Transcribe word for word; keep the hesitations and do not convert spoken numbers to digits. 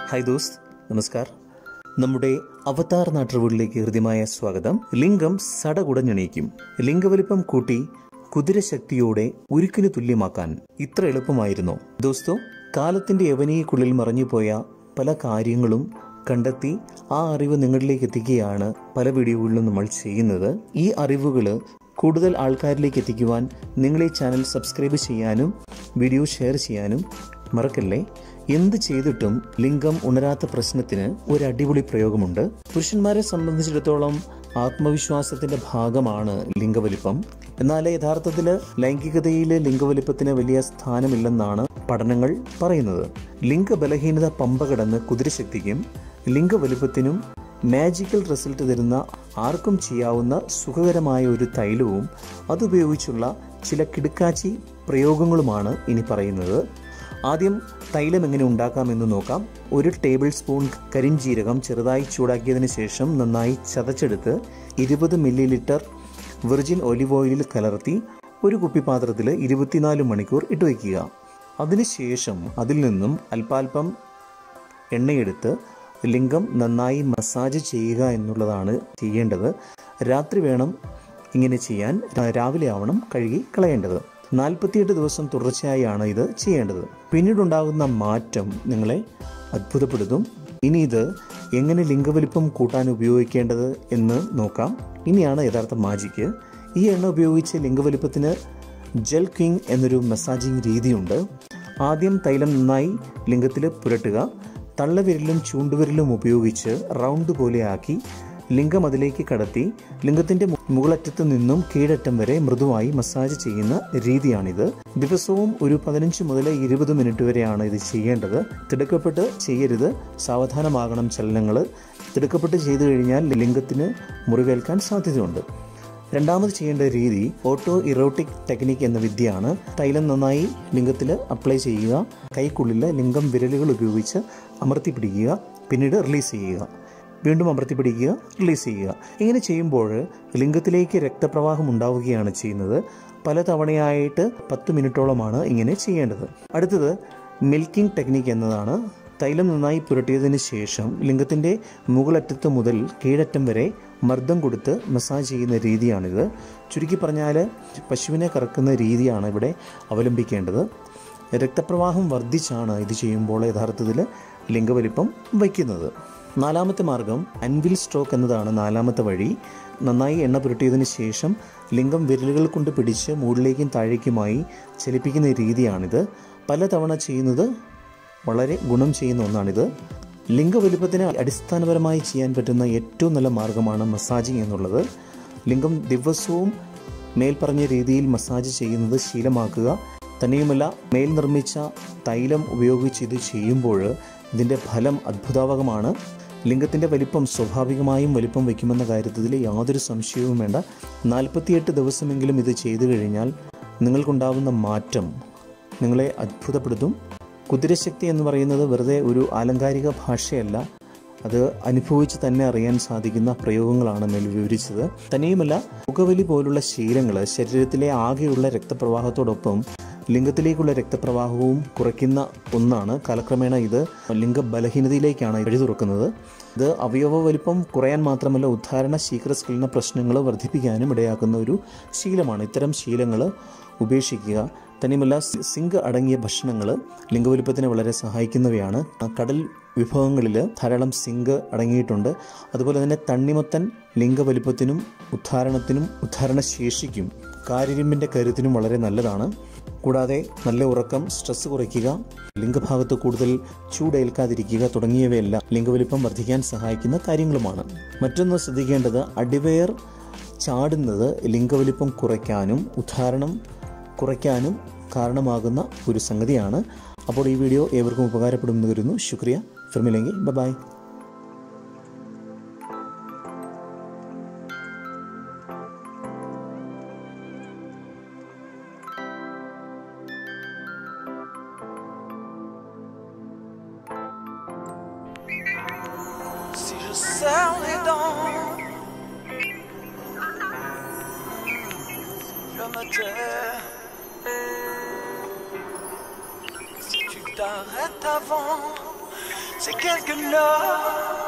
Hi ദോസ്ത്, നമസ്കാർ. നമ്മുടെ അവതാർ നാട്ടറിവുകളിലേക്ക് ഹൃദ്യമായ സ്വാഗതം. ലിംഗം സടകുടഞ്ഞെണീക്കും. ലിംഗവലിപ്പം കൂട്ടി കുതിരശക്തിയോടെ ഉരുക്കിന് തുല്യമാക്കാൻ ഇത്ര എളുപ്പമായിരുന്നോ? ദോസ്തോ, കാലത്തിന്റെ യവനികൾക്കുള്ളിൽ മറഞ്ഞുപോയ പല കാര്യങ്ങളും കണ്ടെത്തി ആ അറിവ് നിങ്ങളിലേക്ക് എത്തിക്കുകയാണ് പല വീഡിയോകളിലും നമ്മൾ ചെയ്യുന്നത്. ഈ അറിവുകൾ കൂടുതൽ ആൾക്കാരിലേക്ക് എത്തിക്കുവാൻ നിങ്ങൾ ഈ ചാനൽ സബ്സ്ക്രൈബ് ചെയ്യാനും വീഡിയോ ഷെയർ ചെയ്യാനും മറക്കല്ലേ. എന്ത് ചെയ്തിട്ടും ലിംഗം ഉണരാത്ത പ്രശ്നത്തിന് ഒരു അടിപൊളി പ്രയോഗമുണ്ട്. പുരുഷന്മാരെ സംബന്ധിച്ചിടത്തോളം ആത്മവിശ്വാസത്തിന്റെ ഭാഗമാണ് ലിംഗവലിപ്പം. എന്നാൽ യഥാർത്ഥത്തിൽ ലൈംഗികതയിൽ ലിംഗവലിപ്പത്തിന് വലിയ സ്ഥാനമില്ലെന്നാണ് പഠനങ്ങൾ പറയുന്നത്. ലിംഗബലഹീനത പമ്പ കടന്ന് കുതിരശക്തിക്കും ലിംഗവലിപ്പത്തിനും മാജിക്കൽ റിസൾട്ട് തരുന്ന ആർക്കും ചെയ്യാവുന്ന സുഖകരമായ ഒരു തൈലവും അതുപയോഗിച്ചുള്ള ചില കിടുക്കാച്ചി പ്രയോഗങ്ങളുമാണ് ഇനി പറയുന്നത്. ആദ്യം തൈലം എങ്ങനെ ഉണ്ടാക്കാമെന്ന് നോക്കാം. ഒരു ടേബിൾ സ്പൂൺ കരിഞ്ജീരകം ചെറുതായി ചൂടാക്കിയതിന് ശേഷം നന്നായി ചതച്ചെടുത്ത് ഇരുപത് മില്ലി ലിറ്റർ വെർജിൻ ഒലിവ് ഓയിലിൽ കലർത്തി ഒരു കുപ്പിപ്പാത്രത്തിൽ ഇരുപത്തിനാല് മണിക്കൂർ ഇട്ട് വയ്ക്കുക. അതിനുശേഷം അതിൽ നിന്നും അല്പാൽപ്പം എണ്ണയെടുത്ത് ലിംഗം നന്നായി മസാജ് ചെയ്യുക എന്നുള്ളതാണ് ചെയ്യേണ്ടത്. രാത്രി വേണം ഇങ്ങനെ ചെയ്യാൻ, രാവിലെ ആവണം കഴുകി കളയേണ്ടത്. നാൽപ്പത്തിയെട്ട് ദിവസം തുടർച്ചയായാണ് ഇത് ചെയ്യേണ്ടത്. പിന്നീടുണ്ടാകുന്ന മാറ്റം നിങ്ങളെ അത്ഭുതപ്പെടുത്തും. ഇനി ഇത് എങ്ങനെ ലിംഗവലിപ്പം കൂട്ടാൻ ഉപയോഗിക്കേണ്ടത് എന്ന് നോക്കാം. ഇനിയാണ് യഥാർത്ഥ മാജിക്ക്. ഈ എണ്ണ ഉപയോഗിച്ച് ലിംഗവലിപ്പത്തിന് ജെൽ ക്വിങ് എന്നൊരു മസാജിങ് രീതിയുണ്ട്. ആദ്യം തൈലം നന്നായി ലിംഗത്തിൽ പുരട്ടുക. തള്ളവിരലും ചൂണ്ടുവിരലും ഉപയോഗിച്ച് റൗണ്ട് പോലെ ആക്കി ലിംഗം അതിലേക്ക് കടത്തി ലിംഗത്തിന്റെ മുകളറ്റത്ത് നിന്നും കീഴറ്റം വരെ മൃദുവായി മസാജ് ചെയ്യുന്ന രീതിയാണിത്. ദിവസവും ഒരു പതിനഞ്ച് മുതൽ ഇരുപത് മിനിറ്റ് വരെയാണ് ഇത് ചെയ്യേണ്ടത്. തിടുക്കപ്പെട്ട് ചെയ്യരുത്, സാവധാനമാകണം ചലനങ്ങൾ. തിടുക്കപ്പെട്ട് ചെയ്തു കഴിഞ്ഞാൽ ലിംഗത്തിന് മുറിവേൽക്കാൻ സാധ്യതയുണ്ട്. രണ്ടാമത് ചെയ്യേണ്ട രീതി ഓട്ടോ ഇറോട്ടിക് ടെക്നിക് എന്ന വിദ്യയാണ്. തൈലം നന്നായി ലിംഗത്തിൽ അപ്ലൈ ചെയ്യുക. കൈക്കുള്ളിൽ ലിംഗം വിരലുകൾ ഉപയോഗിച്ച് അമർത്തി പിടിക്കുക, പിന്നീട് റിലീസ് ചെയ്യുക. വീണ്ടും അമർത്തി പിടിക്കുക, റിലീസ് ചെയ്യുക. ഇങ്ങനെ ചെയ്യുമ്പോൾ ലിംഗത്തിലേക്ക് രക്തപ്രവാഹം ഉണ്ടാവുകയാണ് ചെയ്യുന്നത്. പല തവണയായിട്ട് പത്ത് മിനിറ്റോളമാണ് ഇങ്ങനെ ചെയ്യേണ്ടത്. അടുത്തത് മിൽക്കിംഗ് ടെക്നിക് എന്നതാണ്. തൈലം നന്നായി പുരട്ടിയതിന് ശേഷം ലിംഗത്തിൻ്റെ മുകളറ്റത്ത് മുതൽ കീഴറ്റം വരെ മർദ്ദം കൊടുത്ത് മസാജ് ചെയ്യുന്ന രീതിയാണിത്. ചുരുക്കി പറഞ്ഞാൽ പശുവിനെ കറക്കുന്ന രീതിയാണ് ഇവിടെ അവലംബിക്കേണ്ടത്. രക്തപ്രവാഹം വർദ്ധിച്ചാണ് ഇത് ചെയ്യുമ്പോൾ യഥാർത്ഥത്തിൽ ലിംഗവലിപ്പം വയ്ക്കുന്നത്. നാലാമത്തെ മാർഗം അൻവിൽ സ്ട്രോക്ക് എന്നതാണ്. നാലാമത്തെ വഴി നന്നായി എണ്ണ പുരട്ടിയതിന് ശേഷം ലിംഗം വിരലുകൾ കൊണ്ട് പിടിച്ച് മുകളിലേക്കും താഴേക്കുമായി ചലിപ്പിക്കുന്ന രീതിയാണിത്. പലതവണ ചെയ്യുന്നത് വളരെ ഗുണം ചെയ്യുന്ന ഒന്നാണിത്. ലിംഗവലിപ്പത്തിന് അടിസ്ഥാനപരമായി ചെയ്യാൻ പറ്റുന്ന ഏറ്റവും നല്ല മാർഗമാണ് മസാജിങ് എന്നുള്ളത്. ലിംഗം ദിവസവും മേൽപ്പറഞ്ഞ രീതിയിൽ മസാജ് ചെയ്യുന്നത് ശീലമാക്കുക. തന്നെയുമല്ല, മേൽ നിർമ്മിച്ച തൈലം ഉപയോഗിച്ച് ഇത് ചെയ്യുമ്പോൾ ഇതിൻ്റെ ഫലം അത്ഭുതാവഹമാണ്. ലിംഗത്തിൻ്റെ വലിപ്പം സ്വാഭാവികമായും വലിപ്പം വയ്ക്കുമെന്ന കാര്യത്തിൽ യാതൊരു സംശയവും വേണ്ട. നാൽപ്പത്തിയെട്ട് ദിവസമെങ്കിലും ഇത് ചെയ്തു കഴിഞ്ഞാൽ നിങ്ങൾക്കുണ്ടാവുന്ന മാറ്റം നിങ്ങളെ അത്ഭുതപ്പെടുത്തും. കുതിരശക്തി എന്ന് പറയുന്നത് വെറുതെ ഒരു ആലങ്കാരിക ഭാഷയല്ല, അത് അനുഭവിച്ച് തന്നെ അറിയാൻ സാധിക്കുന്ന പ്രയോഗങ്ങളാണ് മേൽ വിവരിച്ചത്. തന്നെയുമല്ല, പുകവലി പോലുള്ള ശീലങ്ങൾ ശരീരത്തിലെ ആകെയുള്ള രക്തപ്രവാഹത്തോടൊപ്പം ലിംഗത്തിലേക്കുള്ള രക്തപ്രവാഹവും കുറയ്ക്കുന്ന ഒന്നാണ്. കാലക്രമേണ ഇത് ലിംഗ ബലഹീനതയിലേക്കാണ് വഴി തുറക്കുന്നത്. ഇത് അവയവ വലിപ്പം കുറയാൻ മാത്രമല്ല, ഉദ്ധാരണ ശീഘ്രസ്ഖലന പ്രശ്നങ്ങൾ വർദ്ധിപ്പിക്കാനും ഇടയാക്കുന്ന ഒരു ശീലമാണ്. ഇത്തരം ശീലങ്ങൾ ഉപേക്ഷിക്കുക. തന്നെയുമല്ല, സിങ്ക് അടങ്ങിയ ഭക്ഷണങ്ങൾ ലിംഗവലിപ്പത്തിന് വളരെ സഹായിക്കുന്നവയാണ്. കടൽ വിഭവങ്ങളിൽ ധാരാളം സിങ്ക് അടങ്ങിയിട്ടുണ്ട്. അതുപോലെ തന്നെ തണ്ണിമത്തൻ ലിംഗവലിപ്പത്തിനും ഉദ്ധാരണത്തിനും ഉദ്ധാരണശേഷിക്കും കാരിരുമ്പിൻ്റെ കരുത്തിനും വളരെ നല്ലതാണ്. കൂടാതെ നല്ല ഉറക്കം, സ്ട്രെസ് കുറയ്ക്കുക, ലിംഗഭാഗത്ത് കൂടുതൽ ചൂടേൽക്കാതിരിക്കുക തുടങ്ങിയവയെല്ലാം ലിംഗവലിപ്പം വർദ്ധിക്കാൻ സഹായിക്കുന്ന കാര്യങ്ങളുമാണ്. മറ്റൊന്ന് ശ്രദ്ധിക്കേണ്ടത്, അടിവയർ ചാടുന്നത് ലിംഗവലിപ്പം കുറയ്ക്കാനും ഉദ്ധാരണം കുറയ്ക്കാനും കാരണമാകുന്ന ഒരു സംഗതിയാണ്. അപ്പോൾ ഈ വീഡിയോ ഏവർക്കും ഉപകാരപ്പെടുമെന്ന് കരുതുന്നു. ശുക്രിയ. ഫിർ മിലേംഗെ. Bye bye. Si je serre les dents, je me tais. Si tu t'arrêtes avant c'est quelque chose.